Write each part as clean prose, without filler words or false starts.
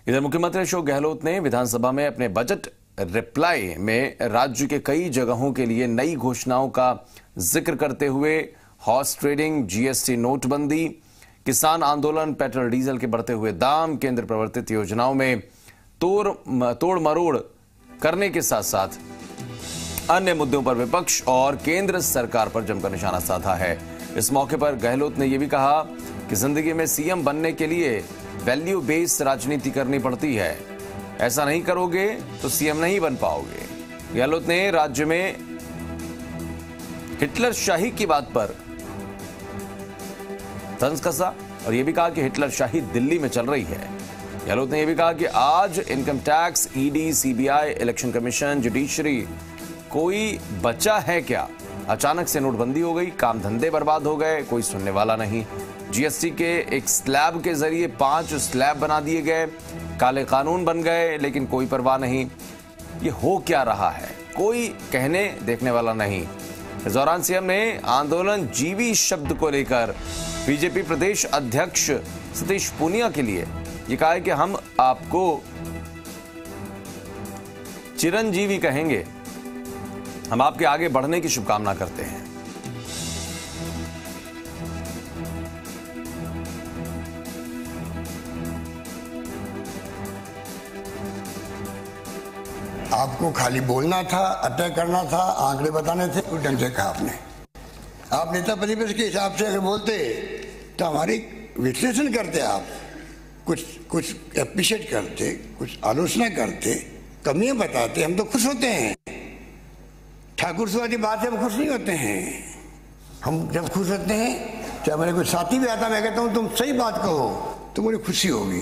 इधर मुख्यमंत्री अशोक गहलोत ने विधानसभा में अपने बजट रिप्लाई में राज्य के कई जगहों के लिए नई घोषणाओं का जिक्र करते हुए हॉर्स ट्रेडिंग, जीएसटी नोटबंदी, किसान आंदोलन, पेट्रोल डीजल के बढ़ते हुए दाम, केंद्र प्रवर्तित योजनाओं में तोड़ मरोड़ करने के साथ साथ अन्य मुद्दों पर विपक्ष और केंद्र सरकार पर जमकर निशाना साधा है। इस मौके पर गहलोत ने यह भी कहा कि जिंदगी में सीएम बनने के लिए वैल्यू बेस्ड राजनीति करनी पड़ती है, ऐसा नहीं करोगे तो सीएम नहीं बन पाओगे। गहलोत ने राज्य में हिटलर शाही की बात पर तंज कसा और यह भी कहा कि हिटलर शाही दिल्ली में चल रही है। गहलोत ने यह भी कहा कि आज income tax, ED, CBI, election commission, judiciary कोई बचा है क्या? अचानक से नोटबंदी हो गई, काम धंधे बर्बाद हो गए, कोई सुनने वाला नहीं। जीएसटी के एक स्लैब के जरिए 5 स्लैब बना दिए गए, काले कानून बन गए, लेकिन कोई परवाह नहीं। ये हो क्या रहा है, कोई कहने देखने वाला नहीं। इस दौरान सीएम ने आंदोलन जीवी शब्द को लेकर बीजेपी प्रदेश अध्यक्ष सतीश पूनिया के लिए ये कहा है कि हम आपको चिरंजीवी कहेंगे, हम आपके आगे बढ़ने की शुभकामना करते हैं। आपको खाली बोलना था, अटैक करना था, आंकड़े बताने थे, उस ढंग से कहा आपने। आप नेता प्रतिपक्ष के हिसाब से अगर बोलते तो हमारी विश्लेषण करते, आप कुछ एप्रिशिएट करते, कुछ आलोचना करते, कमियां बताते, हम तो खुश होते हैं। ठाकुर वाली बात से हम खुश नहीं होते हैं। हम जब खुश होते हैं, चाहे मेरे कोई साथी भी आता, मैं कहता हूँ तुम सही बात कहो तो मुझे खुशी होगी।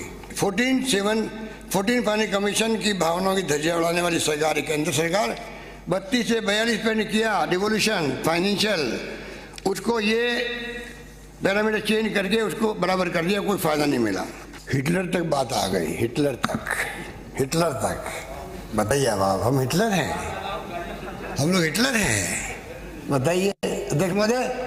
14 फाइनेंस कमीशन की भावनाओं की धज्जियां उड़ाने वाली सरकार, केंद्र सरकार 32 से 42 पे ने किया डिवोल्यूशन फाइनेंशियल, उसको ये पैरामीटर चेंज करके उसको बराबर कर दिया, कोई फायदा नहीं मिला। हिटलर तक बात आ गई, हिटलर तक बताइए। अब हम हिटलर हैं, हम लोग हिटलर हैं, बताइए अध्यक्ष महोदय।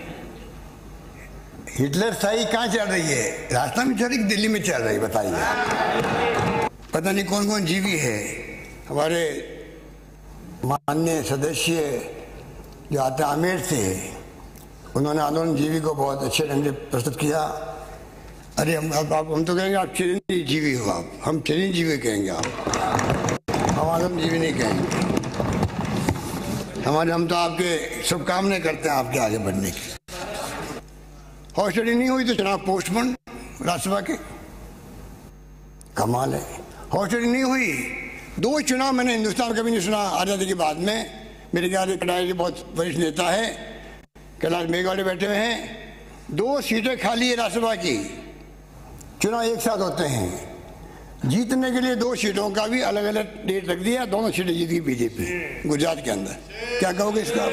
हिटलर शाही कहाँ चल रही है? राजस्थान में चल रही, दिल्ली में चल रही, बताइए। पता नहीं कौन कौन जीवी है। हमारे माननीय सदस्य जो आते आमेर से, उन्होंने आंदोलन जीवी को बहुत अच्छे ढंग से प्रस्तुत किया। अरे हम तो कहेंगे आप चिरंजीवी हो, आप हम चिरंजीवी कहेंगे, हम आंदोलन जीवी नहीं कहेंगे। हम तो आपके शुभकामनाएं करते हैं आपके आगे बढ़ने की। हॉर्स ट्रेडिंग नहीं हुई तो चुनाव पोस्टपोन राज्यसभा के, कमाल है। हॉर्स ट्रेडिंग नहीं हुई, 2 चुनाव मैंने हिंदुस्तान कभी नहीं सुना आजादी के बाद में। मेरे ख्याल कटाई के बहुत वरिष्ठ नेता है, कैलाश मेघवाले बैठे हुए हैं, 2 सीटें खाली है राज्यसभा की, चुनाव एक साथ होते हैं। जीतने के लिए 2 सीटों का भी अलग अलग डेट रख दिया, दोनों सीटें जीत गई बीजेपी गुजरात के अंदर। क्या कहोगे इसका?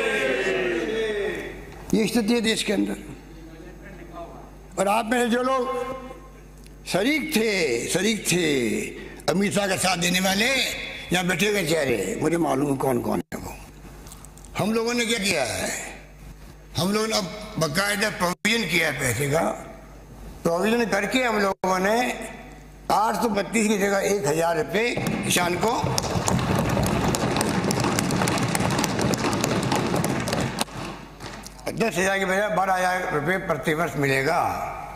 ये स्थिति है देश के अंदर। और आप में जो लोग शरीक थे अमित शाह का साथ देने वाले, यहाँ बैठे हुए चेहरे, मुझे मालूम कौन कौन है वो। हम लोगों ने क्या किया है? हम लोगों ने अब बाकायदा प्रोविजन किया है, पैसे का प्रोविजन करके हम लोगों ने 832 की जगह 1000 रुपये किसान को $10,000 की बजाय 12,000 रुपये प्रति वर्ष मिलेगा।